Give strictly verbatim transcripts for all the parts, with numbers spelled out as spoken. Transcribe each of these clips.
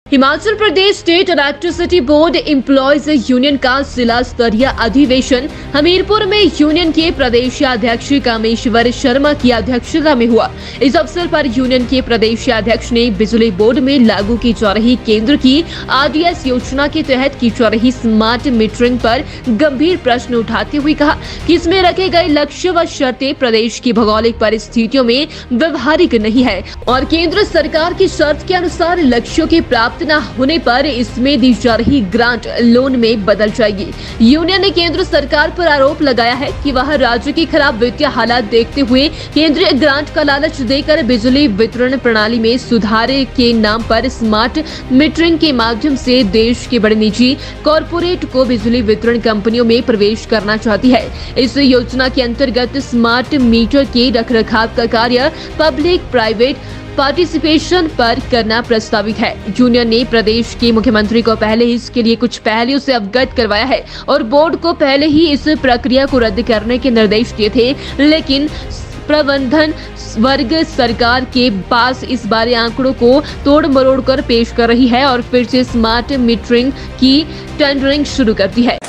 Himachal Pradesh state electricity board employees union का जिला स्तरीय अधिवेशन हमीरपुर में यूनियन के प्रदेशाध्यक्ष कामेश्वर शर्मा की अध्यक्षता में हुआ। इस अवसर पर यूनियन के प्रदेशाध्यक्ष ने बिजली बोर्ड में लागू की जा रही केंद्र की आरडीएस योजना के तहत की जा रही स्मार्ट मीटरिंग पर गंभीर प्रश्न उठाते हुए कहा कि इसमें रखे गए लक्ष्य व शर्तें प्रदेश की भौगोलिक परिस्थितियों में व्यवहारिक नहीं है और केंद्र सरकार की शर्त के अनुसार लक्ष्यों के प्राप्त न होने पर इसमें दी जा रही ग्रांट लोन में बदल जाएगी। यूनियन ने केंद्र सरकार पर आरोप लगाया है कि वह राज्य की खराब वित्तीय हालात देखते हुए केंद्रीय ग्रांट का लालच देकर बिजली वितरण प्रणाली में सुधार के नाम पर स्मार्ट मीटरिंग के माध्यम से देश के बड़े निजी कॉरपोरेट को बिजली वितरण कंपनियों में प्रवेश करना चाहती है। इस योजना के अंतर्गत स्मार्ट मीटर के रखरखाव का कार्य पब्लिक प्राइवेट पार्टिसिपेशन पर करना प्रस्तावित है। यूनियन ने प्रदेश के मुख्यमंत्री को पहले ही इसके लिए कुछ पहलुओं से अवगत करवाया है और बोर्ड को पहले ही इस प्रक्रिया को रद्द करने के निर्देश दिए थे, लेकिन प्रबंधन वर्ग सरकार के पास इस बारे आंकड़ों को तोड़ मरोड़ कर पेश कर रही है और फिर से स्मार्ट मीटरिंग की टेंडरिंग शुरू करती है।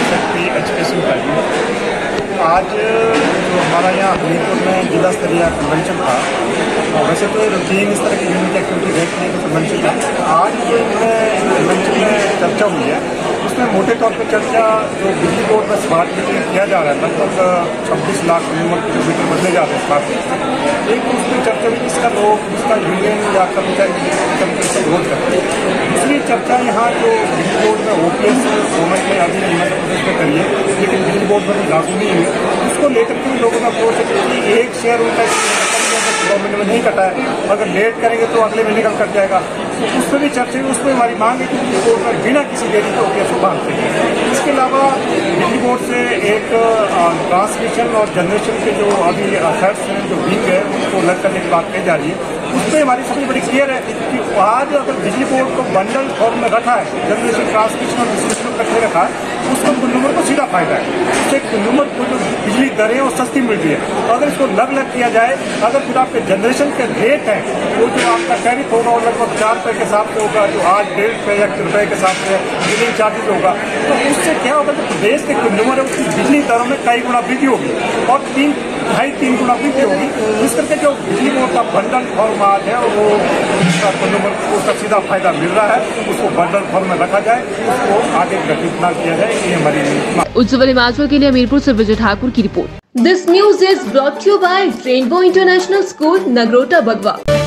आज जो हमारा यहाँ हमीरपुर में जिला स्तरीय कन्वेंशन था, वैसे तो रूटीन इस तरह की यूनियन की एक्टिविटी रहती है कन्वेंशन में। आज जो कन्वेंशन में चर्चा हुई है उसमें मोटे तौर पर चर्चा जो बिजली बोर्ड में स्मार्ट मीटरिंग किया जा रहा है, लगभग छब्बीस लाख मिनिमम किलोमीटर बदले जा रहे हैं स्मार्ट मीटर। एक तो उसमें चर्चा हुई इसका लोग इसका यूनियन या कर्मचारी से विरोध करते हैं। दूसरी चर्चा यहाँ जो बिजली बोर्ड में ओपीएस गवर्नमेंट में अभी हिमाचल प्रदेश में करी है लेकिन बिजली बोर्ड में लागू नहीं हुई, उसको लेकर के लोगों का अप्रोच है कि एक शेयर उनका गवर्नमेंट में नहीं कटा है, अगर लेट करेंगे तो अगले महीने कल कट जाएगा। तो उस पर भी चर्चा हुई, उसमें हमारी मांग है कि बिजली बोर्ड में बिना किसी देरी के ओपीएस को बांध सकें। इसके अलावा बिजली बोर्ड से एक ट्रांसमिशन और जनरेशन के जो अभी असेट्स हैं जो बिंग है उसको अलग करने की बात कही जा रही है। उसमें हमारी सबसे बड़ी क्लियर है कि आज अगर बिजली बोर्ड को बंडल फॉर्म में रखा है, जनरेशन ट्रांसमिशन और डिस्ट्रीब्यूशन इकट्ठे रखा है, उसको कंज्यूमर को सीधा फायदा है। उससे कंज्यूमर को जो बिजली दरें वो सस्ती मिल रही है। तो अगर इसको अलग अलग किया जाए, अगर फिर आपके जनरेशन के रेट है वो जो आपका टैरिफ होगा वो लगभग चार रुपये के हिसाब से होगा, जो आज डेढ़ रुपये या रुपये के हिसाब से बिलिंग चार्जेज होगा, तो उससे क्या होगा जो प्रदेश के कंज्यूमर है उसकी बिजली दरों में कई गुना वृद्धि होगी और तीन ढाई तीन गुना वृद्धि होगी। इस करके जो बिजली बोर्ड का बंडल फॉर्म आज है वो उसका कंज्यूमर को उसका सीधा फायदा मिल रहा है, उसको बंडल फॉर्म में रखा जाए, उसको आगे गठित न किया जाए, ये हमारी। उज्ज्वल हिमाचल के लिए हमीरपुर से विजय ठाकुर की report. This news is brought you by Rainbow International School, Nagrota, Bagwan.